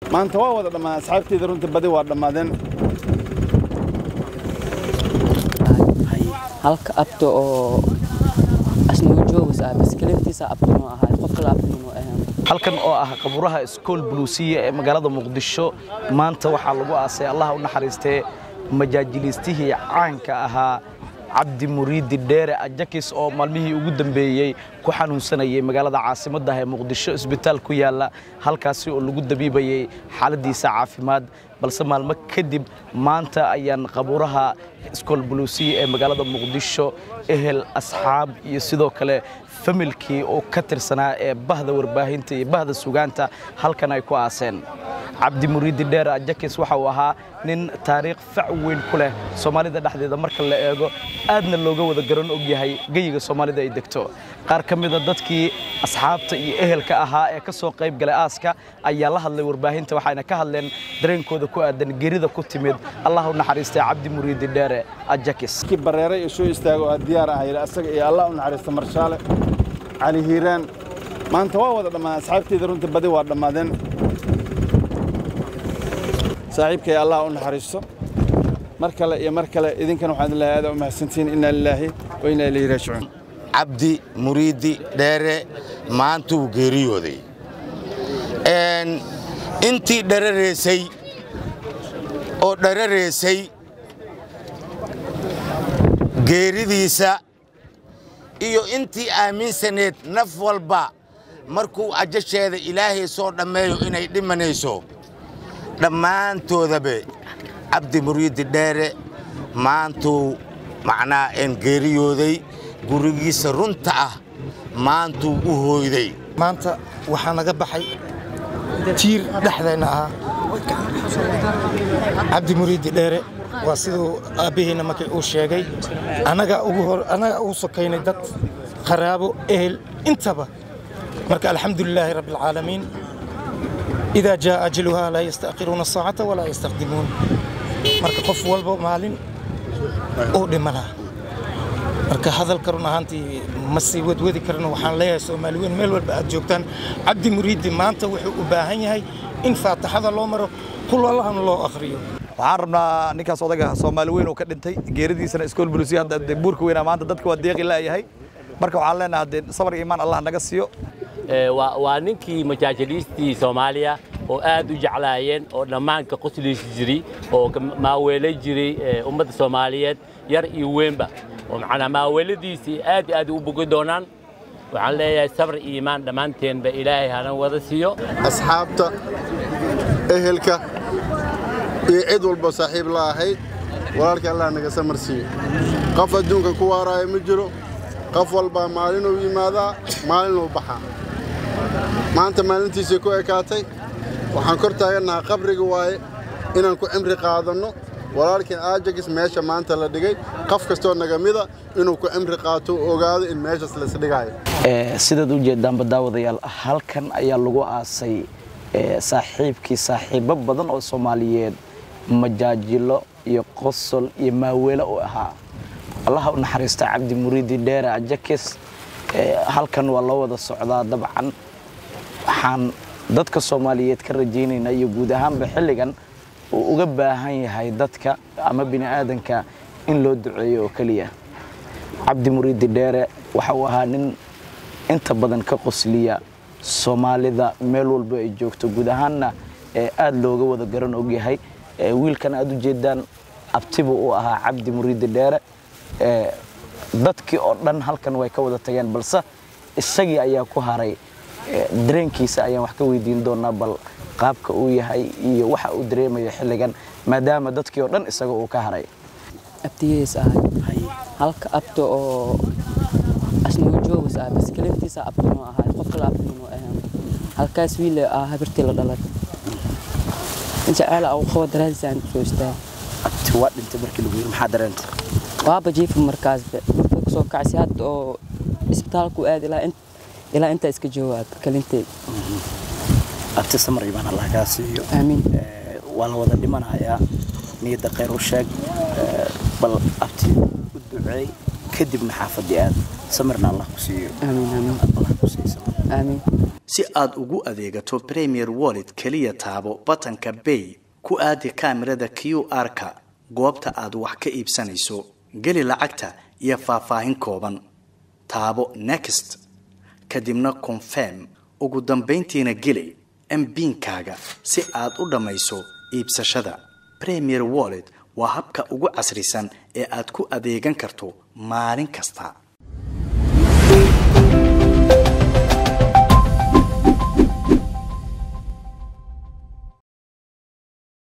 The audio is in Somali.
ما أنت واحد لما أصحابتي درون تبدي واحد لما ذن هلك أبتو أسمو جوز بس كلمتي سأبتو أها قفل أبتو أهم halkan oo ah qabuuraha iskool buluusiya ee magaalada Muqdisho maanta waxa lagu aasay Allah u naxariistay majaajilistihii caanka ahaa Cabdi Muriidi Dheere Ajakis oo maalmihii ugu dambeeyay ku xanuunsanayay magaalada caasimadda ee Muqdisho isbitaal ku yaala halkaasi oo lagu dabiibayay xaaladiisa caafimaad balse maalmo kadib maanta ayaan qabuuraha iskool buluusiya ee magaalada Muqdisho ehel asxaab iyo sidoo kale familkii oo ka tirsanaa ee bahda warbaahinta iyo bahda sugaanta halkan ay ku aaseen Cabdi Muriidi Dheere Ajakis waxa uu ahaa nin taariikh fac weyn ku leh Soomaalida dhexdeeda marka la eego aadna looga wada garan og yahay geyiga Soomaalida ay degto qaar ka mid ah dadkii asxaabta iyo ehelka ahaa ee ka soo qayb galay aaska ayaa la hadlay warbaahinta waxayna ka hadleen dareenkooda ku aadan geerida ku timid Allah u naxariistay Cabdi Muriidi Dheere Ajakis ki bareeray soo istaago diyaar ah ila asaga iyo Allah u naxariisto marshaale علي هيران ما أنت واحد لما أصحابتي درون تبدي واحد لما ذن صاحبك يا الله ونحرسه مركلة يا مركلة إذن كانوا حد الله هذا وما سنتين إنا لله وإنا إليه راجعون Cabdi Muriidi Dheere maanta uu geeriyooday intii dharareysay geeridiisa iyo intii aaminsaneed naf walba markuu ajasheeda Ilaahay soo dhameeyo inay dhimanayso dhammaantoodaba Cabdi Muriidi Dheere maantuu macnaa geeriyooday gurigiisa runta ah maantuu u hooyday maanta waxaa naga baxay tiir dhexdeena ah Cabdi Muriidi Dheere waa sidoo aabaheena markay uu sheegay anaga ugu sokaynay dad qaraabo ehel intaba marka alxamdulilaahi rabbil caalamiin إذا جاء أجلها لا يستأخرون الساعة ولا يستقدمون marka qof walba maalin oo dhimana marka hadalka run ahaantii ma sii wadwadi karno waxaan leeyahay Soomaaliyeed meel walba aad joogtaan Cabdi Muriidi maanta wuxuu u baahan yahay in faataxada loo maro qul Allahna loo akhriyo waxaan rabnaa ninkaas odaga Soomaali weyn oo ka dhintay geeridiisana iskool buluusiya hadda buurka weyn maanta dadka waa deeqi laayahay marka waxaan leenahay sabr iimaan Allah naga siiyo waa ninkii majaajiliistii Soomaaliya oo aad u jeclaayeen oo dhamaanka qosliis jiray oo maaweelay jiray ummadda Soomaaliyeed yar iyo weynba oo macna maaweeladiisii aad u bogi doonaan waxaan leeyahay sabr iimaan dhamaanteen ba Ilaahay hana wada siiyo asxaabta ehelka iyo cid walba saaxiib la ahayd walaalka Allah naga samarsiyo qof adduunka ku waaraayo ma jiro qof walba maalin uu yimaada maalin uu baxa maanta maalintiisa ku ekaatay waxaan kor taaganahay qabrigii waaye inaan ku cimri qaadano walaalkeen Ajakis meesha maanta la dhigay qof kasto naga mida inuu ku cimri qaato ogaado in meeshaas la isdhigayo sidaad u jeedaan badawadayaal halkan ayaa lagu aasay saaxiibo badan oo Soomaaliyeed majaajilo iyo qosol iyo maaweelo oo ahaa Allah u naxariista Cabdi Muriidi Dheere Ajakis halkan waa loo wada socdaa dabcan waxaan dadka Soomaaliyeed ka rajaynaynaa iyo guud ahaanba xilligan uu uga baahan yahay dadka ama bini'aadanka in loo duceeyo oo kaliya Cabdi Muriidi Dheere waxa uu ahaa nin inta badan ka qosliya Soomaalida meel walba ay joogto guud ahaanna aad looga wada garan og yahay wiilkan aad u jeedaan abtiba uu ahaa Cabdi Muriidi Dheere dadkii oo dhan halkan way ka wada tageen balse isagii ayaa ku haray dareenkiisa ayaan wax ka weydiin doonaa bal qaabka uu yahay iyo waxa uu dareemayo xilligan maadaama dadkii oo dhan isaga uu ka haray abtigiisa ahay halka abto oo asmuu joogus bas kelimtiisa abto ahay qofka la abto ahay halkaas wiil habirtii la dhalay inta ala oo qowad raadsan soo istaa abti waa dhintay markii lagu yiri maxaa dareentay waaba jiif markaas soo kacsi had oo isbitaalku aad ilaa inta iska jawaab kalintay abti samar ibaan Allah ka siiyo aamin wala wada dhimanayaa niyada khayr u sheeg bal abti u duceey kadibna xaafadii aad samarna Allah ku siiyo aamin Allah ku siiyo aamin si aad ugu adeegato Premier Wallet kaliya taabo batanka Pay ku aadi kaamirada QR-ka goobta aad wax ka iibsanayso gali lacagta iyo faahfaahin kooban taabo Next kadibna Confirm ugu dambeyntiina gali MPin-kaaga si aad u dhamayso iibsashada Premier Wallet waa habka ugu casrisan ee aad ku adeegan karto maalin kasta